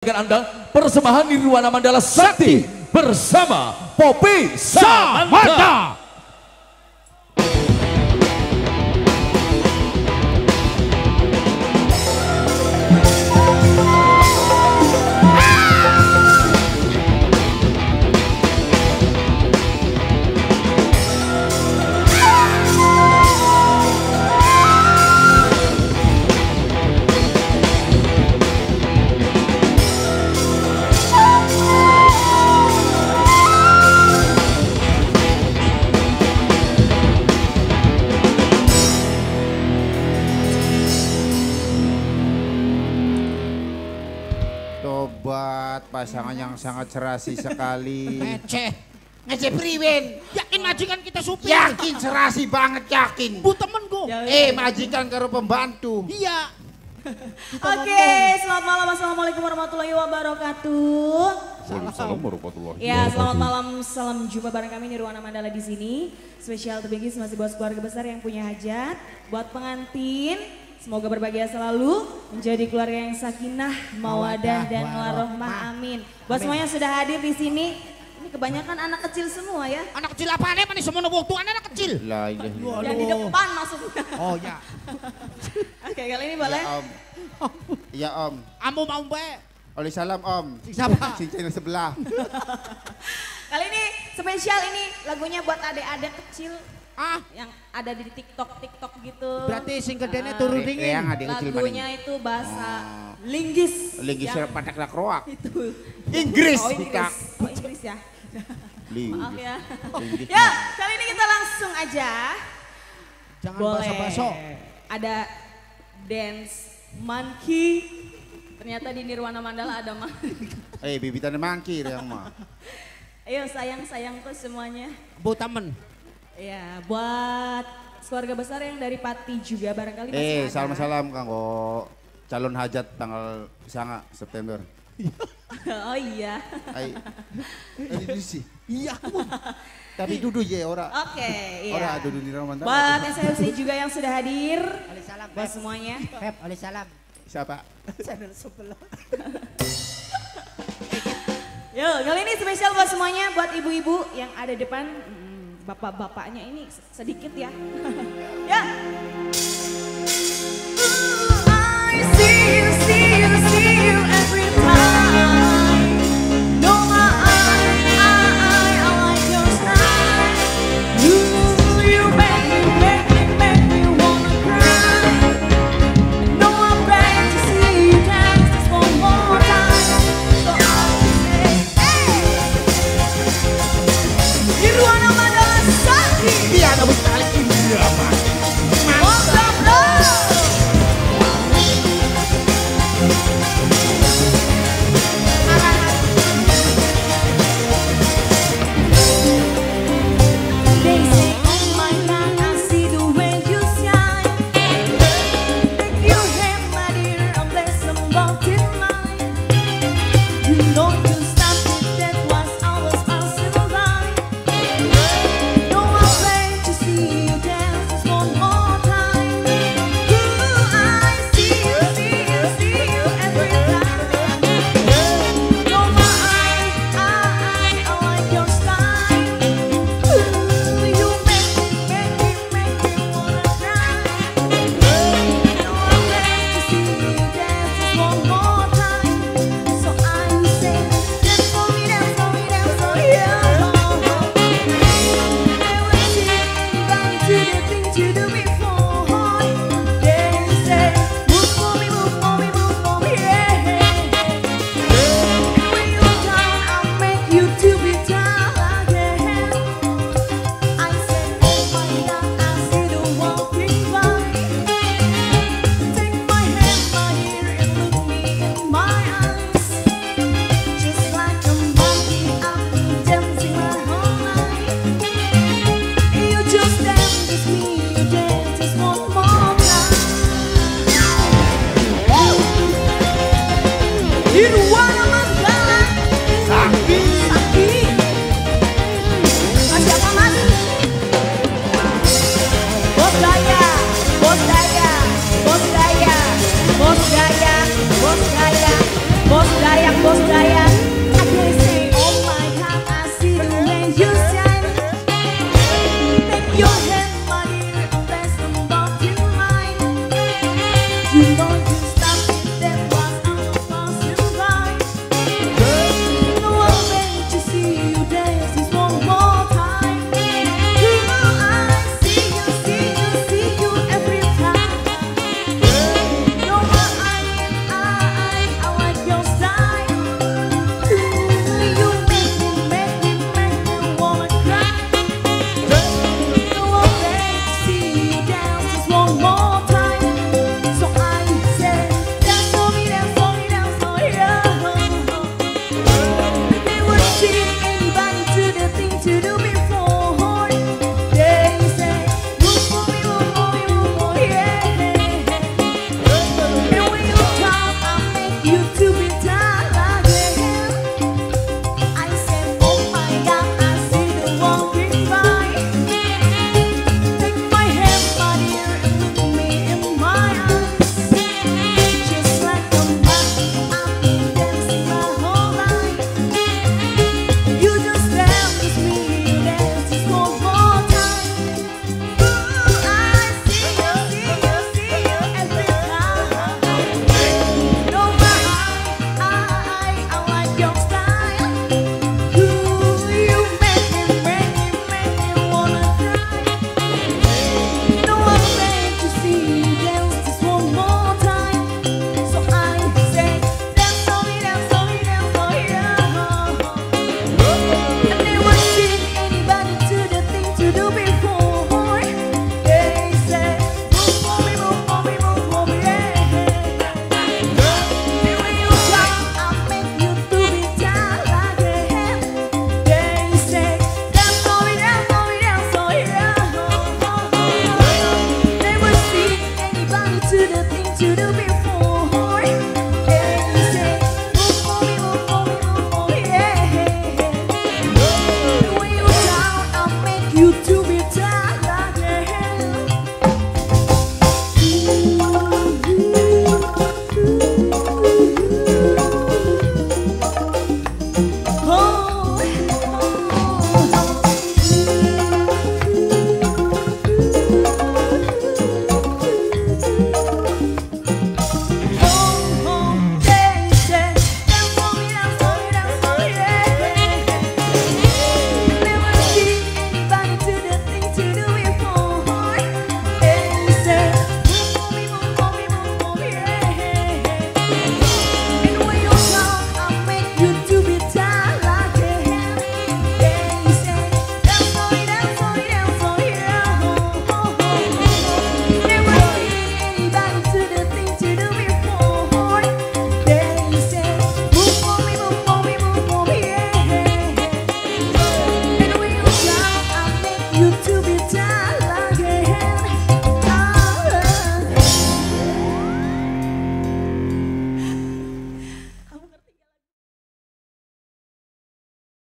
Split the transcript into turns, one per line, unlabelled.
Anda persembahan Nirwana Mandala Sakti bersama Poppy Samantha.
Tobat pasangan yang sangat serasi sekali.
Ngeceh priwen. Yakin majikan kita supir.
Yakin serasi banget yakin.
Bu temenku.
Majikan karo pembantu.
Iya.
Oke, selamat malam. Assalamualaikum warahmatullahi wabarakatuh.
Waalaikumsalam warahmatullahi wabarakatuh.
Ya, selamat malam. Salam jumpa bareng kami Nirwana Mandala di sini. Spesial terbaik masih buat keluarga besar yang punya hajat, buat pengantin. Semoga berbahagia selalu, menjadi keluarga yang sakinah, mawadah dan warohmah. Amin. Buat semuanya sudah hadir di sini. Ini kebanyakan anak kecil semua ya.
Anak kecil apa nih? Mana semua waktu anak kecil?
La ilaha illallah.
Yang di depan maksudnya.
Oh ya.
Oke, kali ini boleh.
Ya om. Ya om.
Amu mau mbak.
Oleh salam om.
Siapa?
Si channel sebelah.
Kali ini spesial ini lagunya buat adik-adik kecil. Yang ada di TikTok gitu.
Berarti sing gedene turu dingin.
Lagunya itu bahasa Linggis.
Linggis patak lakroak.
Itu.
Inggris.
Oh Inggris. Oh Inggris ya. Maaf ya. Ya, kali ini kita langsung aja.
Jangan
Boleh.
baso-baso.
Ada dance monkey. Ternyata di Nirwana Mandala ada monkey.
Bibitan mangkir yang mah.
Ayo sayang tuh semuanya.
Bu temen.
Ya, buat keluarga besar yang dari Pati juga barangkali masih ada.
Salam-salam kanggo calon hajat tanggal 9 September.
Oh iya.
Ini sih.
Iya.
Tapi duduk ya ora.
Oke, iya.
Ora duduk di Ramadan.
Buat SLC juga yang sudah hadir.
Oleh salam.
Buat semuanya.
Pep, oleh salam.
Siapa?
Channel sebelah.
Yo, kali ini spesial buat semuanya, buat ibu-ibu yang ada depan. Bapak-bapaknya ini sedikit ya. Ya. I see you every time. No, I like your style. You make me wanna cry. No, I'm ready to see you dance just one more time. So I'll say, hey. Nirwana Mandala Sakti.
Biar aku sekali ini.
Mantap loh. They say, oh my God, I see the way you shine. Take your hand, my dear, and bless some mountain line. You know you stopped it, that was always passing by. No, I'm ready to see you dance just one more time. Ooh, I see you every time. No, I like your style. Ooh, you make me wanna cry. No, I'm ready to see you dance just one more time. So I say, dance for me, dance for me, dance for me. Just like a monkey, I've been dancing my whole life. You just dance with me, you dance just one more time. You wanna